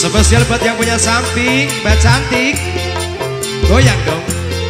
Spesial buat yang punya samping, Mbak cantik. Goyang dong.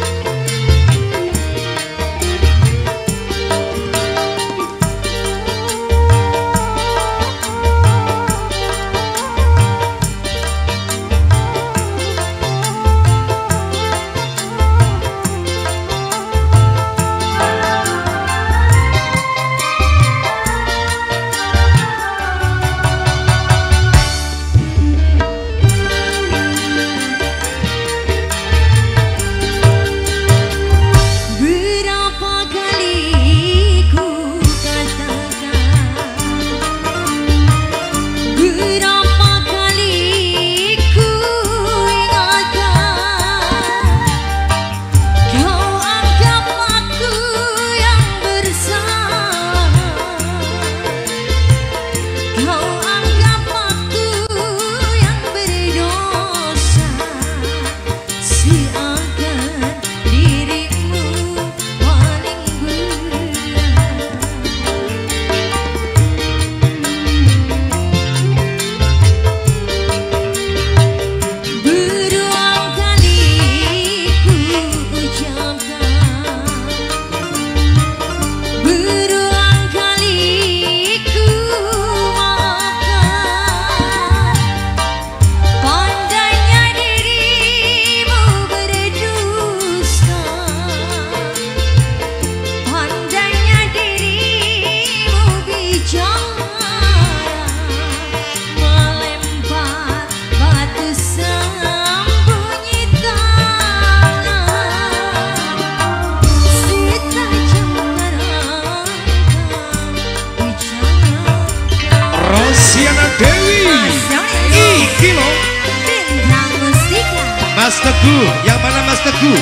Mas Teguh, yang mana Mas Teguh?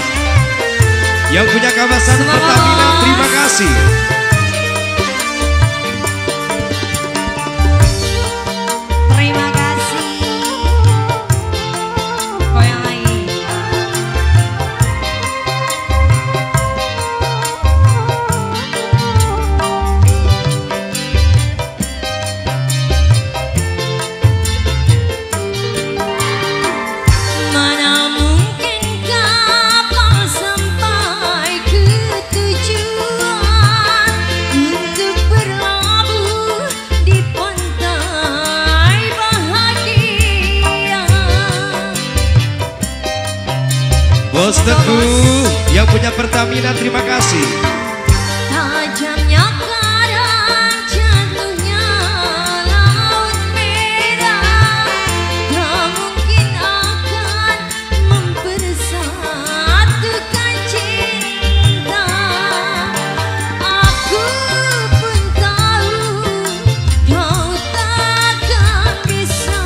Yang punya kawasan Pertamina, terima kasih. Terima kasih. Goyang lagi. Bos Teguh, yang punya Pertamina, terima kasih. Tajamnya karang, jatuhnya laut merah, tak mungkin akan mempersatukan cinta. Aku pun tahu kau takkan bisa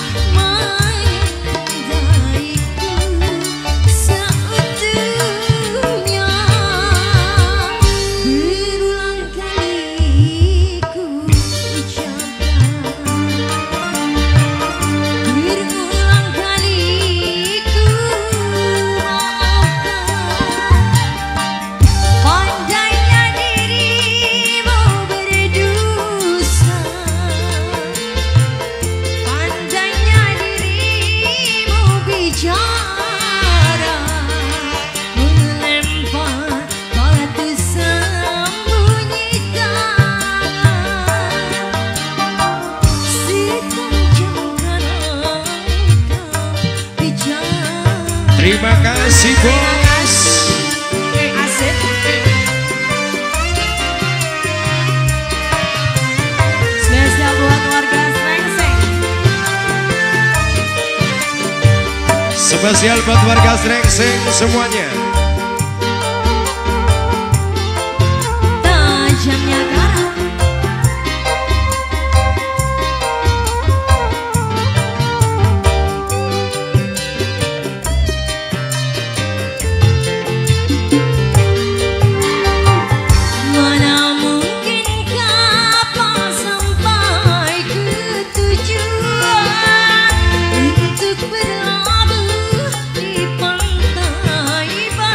menghargaiku seutuhnya. Berulang kali ku ucapkan, berulang kali ku maafkan. Pandainya dirimu berdosa, pandainya dirimu bicara, melempar batu sembunyikan. Setajam karang kau bicara. Terima kasih bos. Asik. Spesial buat warga Srengseng. Spesial buat warga Srengseng semuanya. Tajamnya karang, mana mungkin kapal sampai ke tujuan untuk berlabuh di pantai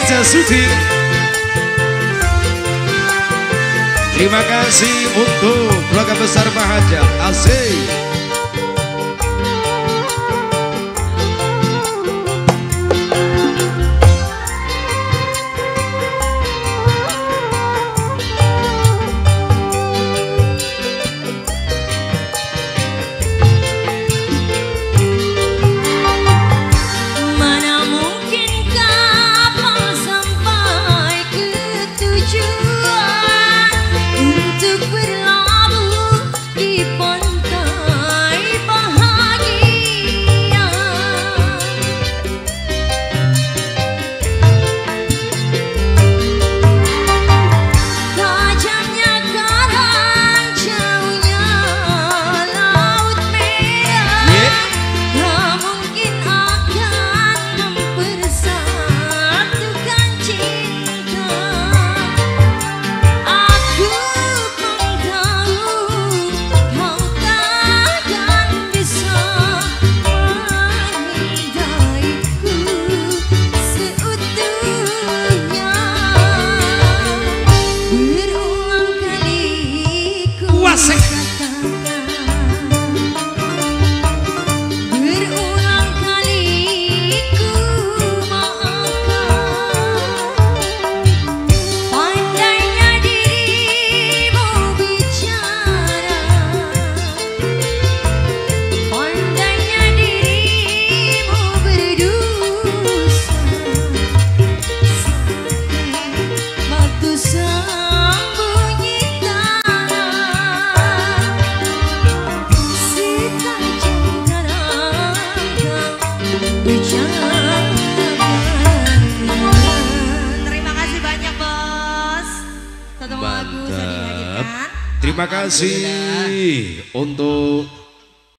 Reza Suti. Terima kasih untuk keluarga besar Bahaja Asik. Terima kasih untuk